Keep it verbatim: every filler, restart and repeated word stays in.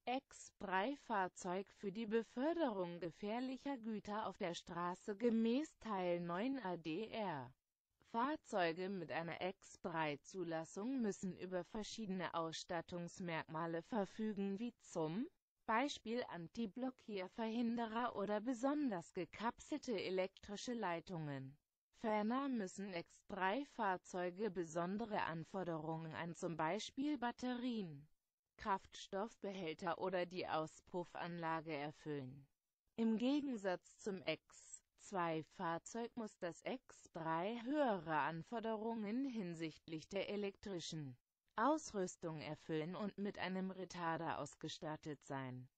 X drei Fahrzeug für die Beförderung gefährlicher Güter auf der Straße gemäß Teil neun A D R. Fahrzeuge mit einer X drei Zulassung müssen über verschiedene Ausstattungsmerkmale verfügen wie zum Beispiel Antiblockierverhinderer oder besonders gekapselte elektrische Leitungen. Ferner müssen X drei Fahrzeuge besondere Anforderungen an zum Beispiel Batterien, Kraftstoffbehälter oder die Auspuffanlage erfüllen. Im Gegensatz zum X zwei Fahrzeug muss das X drei höhere Anforderungen hinsichtlich der elektrischen Ausrüstung erfüllen und mit einem Retarder ausgestattet sein.